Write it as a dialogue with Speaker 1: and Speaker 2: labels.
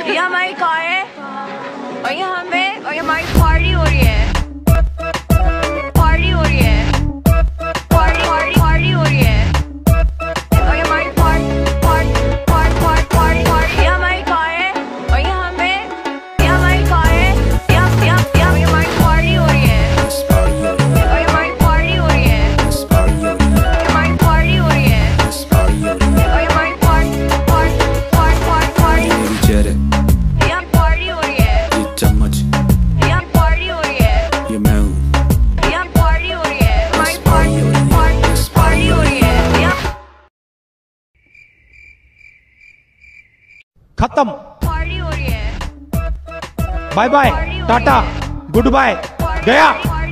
Speaker 1: ये हमारी कार है और ये हमें और ये हमारी पार्टी हो रही है। पार्टी हो रही है। पार्टी पार्टी पार्टी हो रही है और ये हमारी पार्टी। ये हमारी कार है और ये हमें ये हमारी कार है। ये हमारी पार्टी हो रही है और ये हमारी पार्टी हो रही है। हमारी पार्टी हो रही है और ये हमारी पार्टी
Speaker 2: चेहरे
Speaker 1: यहाँ पार्टी हो रही है।
Speaker 2: ये चम्मच
Speaker 1: यहाँ पार्टी हो रही है।
Speaker 2: ये मैं हूँ।
Speaker 1: यहाँ पार्टी हो रही है। हमारी पार्टी हो रही है।
Speaker 3: खत्म।
Speaker 1: पार्टी हो रही है।
Speaker 3: Bye bye, tata, goodbye, गया।